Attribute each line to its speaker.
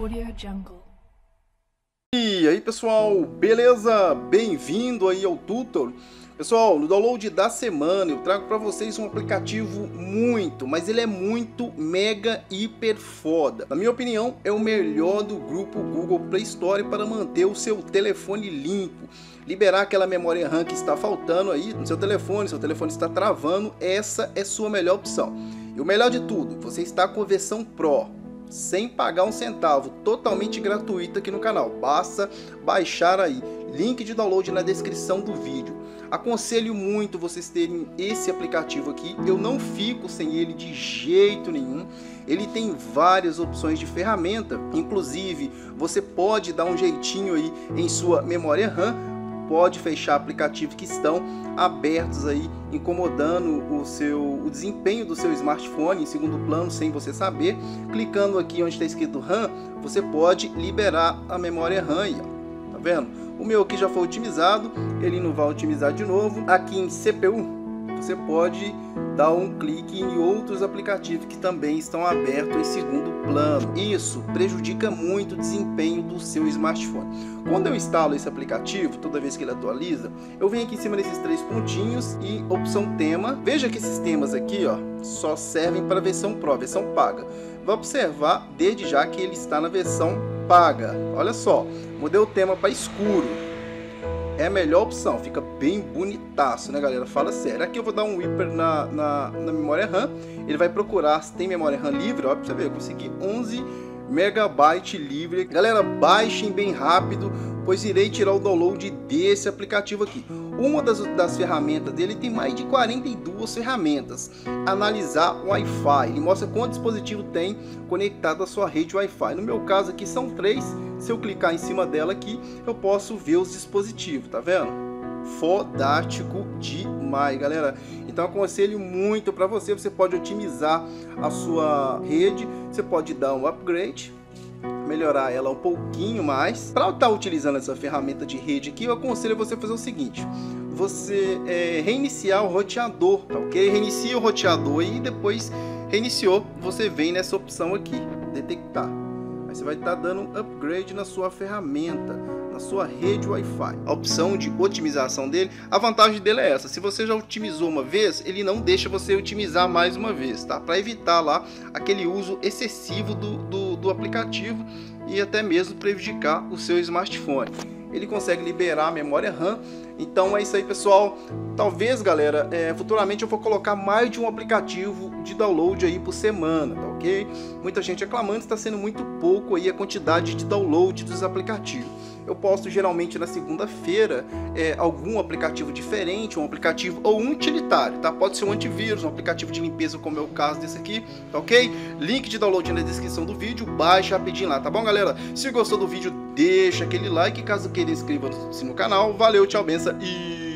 Speaker 1: AudioJungle.
Speaker 2: E aí pessoal, beleza? Bem-vindo aí ao tutor. Pessoal, no download da semana eu trago para vocês um aplicativo mas ele é muito mega hiper foda. Na minha opinião, é o melhor do grupo Google Play Store para manter o seu telefone limpo. Liberar aquela memória RAM que está faltando aí no seu telefone está travando, essa é sua melhor opção. E o melhor de tudo, você está com a versão Pro, sem pagar um centavo, totalmente gratuito aqui no canal. Basta baixar aí, link de download na descrição do vídeo. Aconselho muito vocês terem esse aplicativo aqui, eu não fico sem ele de jeito nenhum. Ele tem várias opções de ferramenta, inclusive você pode dar um jeitinho aí em sua memória RAM, pode fechar aplicativos que estão abertos aí, incomodando o desempenho do seu smartphone em segundo plano sem você saber. Clicando aqui onde está escrito RAM, você pode liberar a memória RAM aí, ó. Tá vendo? O meu aqui já foi otimizado, ele não vai otimizar de novo. Aqui em CPU, você pode dar um clique em outros aplicativos que também estão abertos em segundo plano. Isso prejudica muito o desempenho do seu smartphone. Quando eu instalo esse aplicativo, toda vez que ele atualiza, eu venho aqui em cima desses três pontinhos e opção tema. Veja que esses temas aqui, ó, só servem para a versão Pro, versão paga. Vai observar desde já que ele está na versão paga. Olha só, mudei o tema para escuro. É a melhor opção, fica bem bonitaço, né galera? Fala sério. Aqui eu vou dar um whipper na memória RAM. Ele vai procurar se tem memória RAM livre, ó, pra você ver, eu consegui 11 MB livre. Galera, baixem bem rápido, pois irei tirar o download desse aplicativo aqui. Uma das ferramentas dele tem mais de 42 ferramentas. Analisar o Wi-Fi, ele mostra quanto dispositivo tem conectado à sua rede Wi-Fi. No meu caso aqui são 3, se eu clicar em cima dela aqui, eu posso ver os dispositivos, tá vendo? Fodástico demais, galera. Então aconselho muito para você. Você pode otimizar a sua rede, você pode dar um upgrade, melhorar ela um pouquinho mais. Para estar utilizando essa ferramenta de rede aqui, eu aconselho você fazer o seguinte: você reiniciar o roteador, tá ok? Reinicia o roteador e depois reiniciou, você vem nessa opção aqui, detectar. Aí você vai estar dando um upgrade na sua ferramenta, na sua rede Wi-Fi. A opção de otimização dele, a vantagem dele é essa: se você já otimizou uma vez, ele não deixa você otimizar mais uma vez, tá? Para evitar lá aquele uso excessivo do aplicativo e até mesmo prejudicar o seu smartphone. Ele consegue liberar a memória RAM. Então é isso aí, pessoal. Talvez, galera, futuramente eu vou colocar mais de um aplicativo de download aí por semana, tá ok? Muita gente reclamando, está sendo muito pouco aí a quantidade de download dos aplicativos. Eu posto geralmente na segunda-feira algum aplicativo diferente, um aplicativo ou um utilitário, tá? Pode ser um antivírus, um aplicativo de limpeza, como é o caso desse aqui, tá ok? Link de download na descrição do vídeo, baixa rapidinho lá, tá bom, galera? Se gostou do vídeo, deixa aquele like, caso queira inscreva-se no canal. Valeu, tchau, benção e